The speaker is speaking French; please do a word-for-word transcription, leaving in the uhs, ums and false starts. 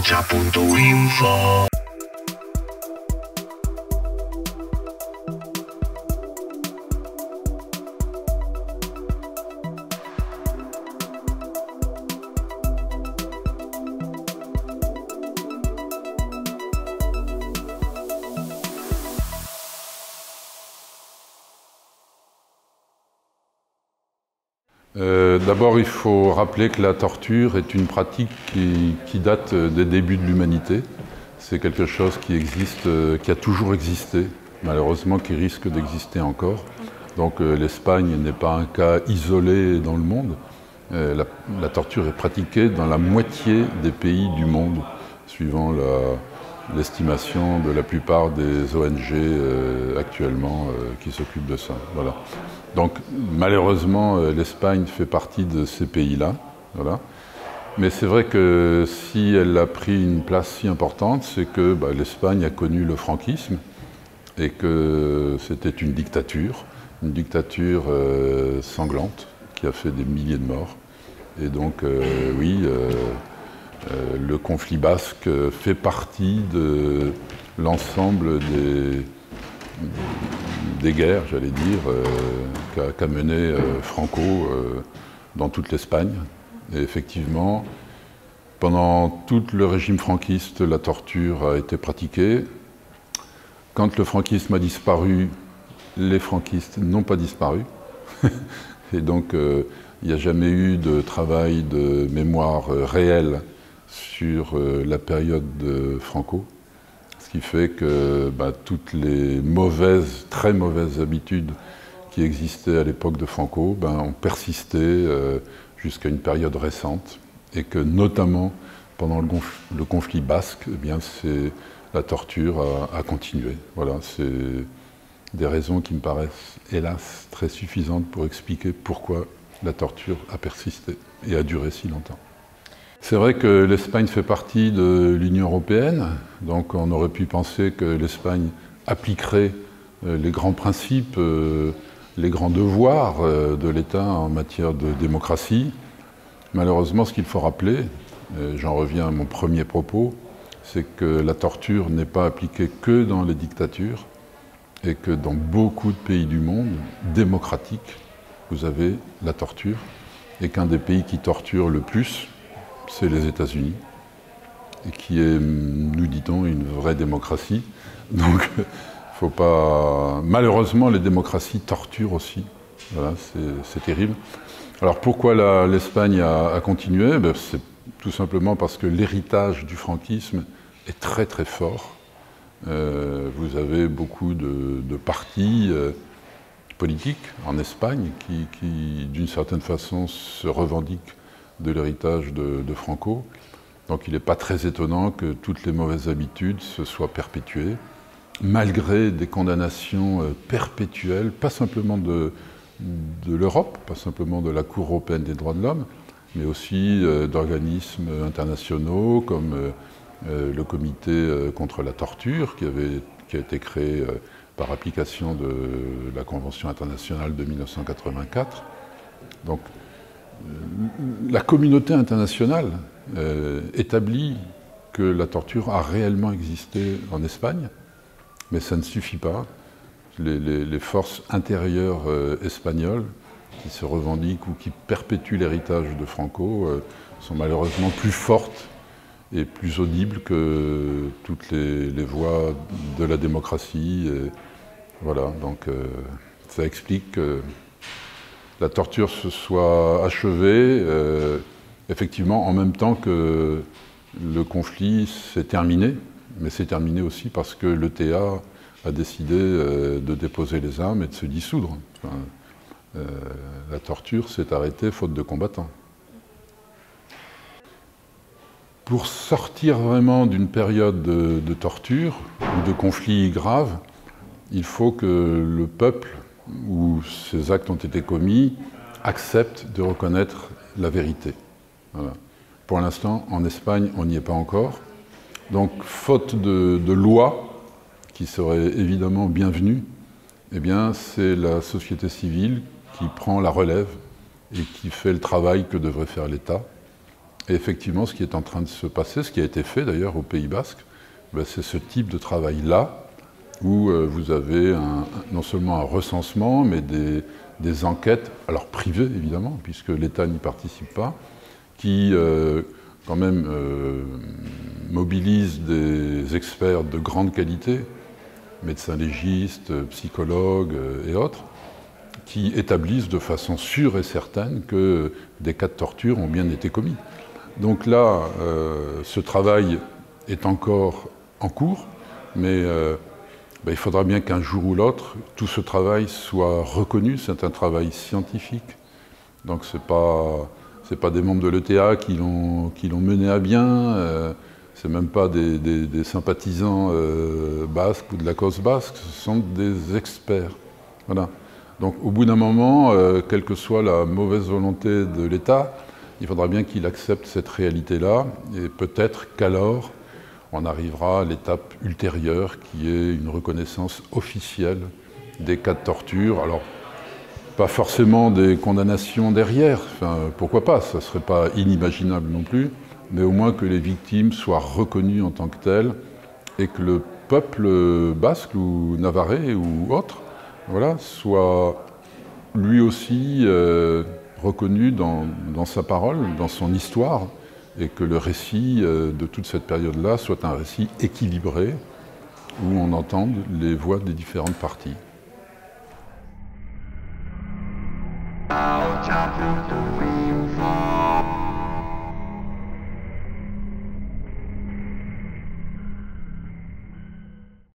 Rocha punto info. Euh, D'abord, il faut rappeler que la torture est une pratique qui, qui date des débuts de l'humanité. C'est quelque chose qui existe, qui a toujours existé, malheureusement qui risque d'exister encore. Donc euh, l'Espagne n'est pas un cas isolé dans le monde. Euh, la, la torture est pratiquée dans la moitié des pays du monde, suivant l'estimation de la plupart des O N G euh, actuellement euh, qui s'occupent de ça. Voilà. Donc malheureusement, euh, l'Espagne fait partie de ces pays-là. Voilà. Mais c'est vrai que si elle a pris une place si importante, c'est que bah, l'Espagne a connu le franquisme et que c'était une dictature, une dictature euh, sanglante qui a fait des milliers de morts. Et donc euh, oui, euh, euh, le conflit basque fait partie de l'ensemble des, des guerres, j'allais dire, euh, qu'a qu'a mené euh, Franco euh, dans toute l'Espagne. Et effectivement, pendant tout le régime franquiste, la torture a été pratiquée. Quand le franquisme a disparu, les franquistes n'ont pas disparu. Et donc, euh, il n'y a jamais eu de travail de mémoire euh, réel sur euh, la période de Franco. Ce qui fait que bah, toutes les mauvaises, très mauvaises habitudes qui existaient à l'époque de Franco bah, ont persisté euh, jusqu'à une période récente. Et que notamment pendant le, le conflit basque, eh bien, la torture a, a continué. Voilà, c'est des raisons qui me paraissent, hélas, très suffisantes pour expliquer pourquoi la torture a persisté et a duré si longtemps. C'est vrai que l'Espagne fait partie de l'Union européenne, donc on aurait pu penser que l'Espagne appliquerait les grands principes, les grands devoirs de l'État en matière de démocratie. Malheureusement, ce qu'il faut rappeler, j'en reviens à mon premier propos, c'est que la torture n'est pas appliquée que dans les dictatures et que dans beaucoup de pays du monde démocratiques, vous avez la torture et qu'un des pays qui torture le plus, c'est les États-Unis, et qui est, nous dit-on, une vraie démocratie. Donc, faut pas... malheureusement, les démocraties torturent aussi. Voilà, c'est terrible. Alors, pourquoi l'Espagne a, a continué? Ben, c'est tout simplement parce que l'héritage du franquisme est très très fort. Euh, vous avez beaucoup de, de partis euh, politiques en Espagne qui, qui d'une certaine façon, se revendiquent de l'héritage de, de Franco. Donc il n'est pas très étonnant que toutes les mauvaises habitudes se soient perpétuées, malgré des condamnations perpétuelles, pas simplement de, de l'Europe, pas simplement de la Cour européenne des droits de l'homme, mais aussi euh, d'organismes internationaux comme euh, le Comité contre la torture, qui, avait, qui a été créé euh, par application de la Convention internationale de mille neuf cent quatre-vingt-quatre. Donc, la communauté internationale euh, établit que la torture a réellement existé en Espagne, mais ça ne suffit pas. Les, les, les forces intérieures euh, espagnoles qui se revendiquent ou qui perpétuent l'héritage de Franco euh, sont malheureusement plus fortes et plus audibles que toutes les, les voix de la démocratie. Et voilà, donc euh, ça explique que la torture se soit achevée, euh, effectivement, en même temps que le conflit s'est terminé, mais c'est terminé aussi parce que l'E T A a décidé euh, de déposer les armes et de se dissoudre. Enfin, euh, la torture s'est arrêtée faute de combattants. Pour sortir vraiment d'une période de, de torture ou de conflit grave, il faut que le peuple où ces actes ont été commis, acceptent de reconnaître la vérité. Voilà. Pour l'instant, en Espagne, on n'y est pas encore. Donc, faute de, de loi, qui serait évidemment bienvenue, eh bien, c'est la société civile qui prend la relève et qui fait le travail que devrait faire l'État. Et effectivement, ce qui est en train de se passer, ce qui a été fait d'ailleurs au Pays Basque, ben, c'est ce type de travail-là, où euh, vous avez un, non seulement un recensement, mais des, des enquêtes, alors privées évidemment, puisque l'État n'y participe pas, qui euh, quand même euh, mobilisent des experts de grande qualité, médecins légistes, psychologues euh, et autres, qui établissent de façon sûre et certaine que des cas de torture ont bien été commis. Donc là, euh, ce travail est encore en cours, mais euh, ben, il faudra bien qu'un jour ou l'autre, tout ce travail soit reconnu. C'est un travail scientifique. Donc ce n'est pas, c'est pas des membres de l'E T A qui l'ont qui l'ont mené à bien, euh, c'est même pas des, des, des sympathisants euh, basques ou de la cause basque, ce sont des experts. Voilà. Donc au bout d'un moment, euh, quelle que soit la mauvaise volonté de l'État, il faudra bien qu'il accepte cette réalité-là, et peut-être qu'alors, on arrivera à l'étape ultérieure, qui est une reconnaissance officielle des cas de torture. Alors, pas forcément des condamnations derrière, enfin, pourquoi pas, ça ne serait pas inimaginable non plus, mais au moins que les victimes soient reconnues en tant que telles, et que le peuple basque ou navarrais ou autre, voilà, soit lui aussi euh, reconnu dans, dans sa parole, dans son histoire, et que le récit euh, de toute cette période-là soit un récit équilibré, où on entende les voix des différentes parties.